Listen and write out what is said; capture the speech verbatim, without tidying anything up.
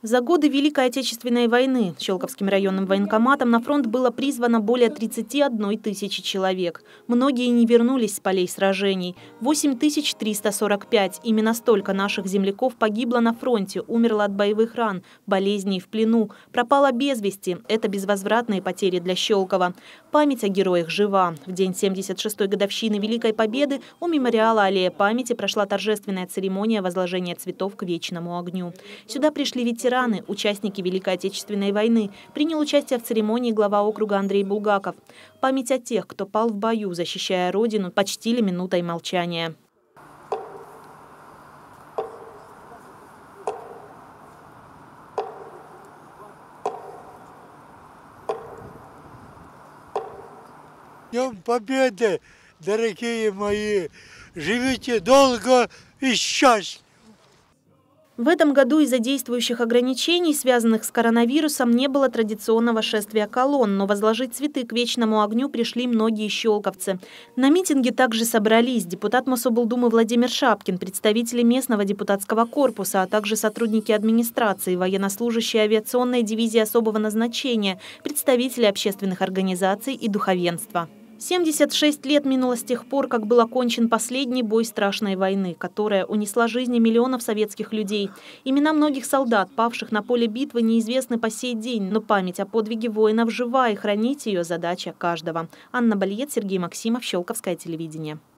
За годы Великой Отечественной войны Щелковским районным военкоматом на фронт было призвано более тридцати одной тысячи человек. Многие не вернулись с полей сражений. восемь тысяч триста сорок пять. Именно столько наших земляков погибло на фронте, умерло от боевых ран, болезней в плену, пропало без вести. Это безвозвратные потери для Щелкова. Память о героях жива. В день семьдесят шестой годовщины Великой Победы у мемориала «Аллея памяти» прошла торжественная церемония возложения цветов к вечному огню. Сюда пришли ветераны, участники Великой Отечественной войны. Принял участие в церемонии глава округа Андрей Булгаков. Память о тех, кто пал в бою, защищая Родину, почтили минутой молчания. Днем Победы, дорогие мои! Живите долго и счастливо! В этом году из-за действующих ограничений, связанных с коронавирусом, не было традиционного шествия колонн, но возложить цветы к вечному огню пришли многие щелковцы. На митинге также собрались депутат Мособлдумы Владимир Шапкин, представители местного депутатского корпуса, а также сотрудники администрации, военнослужащие авиационной дивизии особого назначения, представители общественных организаций и духовенства. семьдесят шесть лет минуло с тех пор, как был окончен последний бой страшной войны, которая унесла жизни миллионов советских людей. Имена многих солдат, павших на поле битвы, неизвестны по сей день, но память о подвиге воинов жива, и хранить ее задача каждого. Анна Бальет, Сергей Максимов, Щелковское телевидение.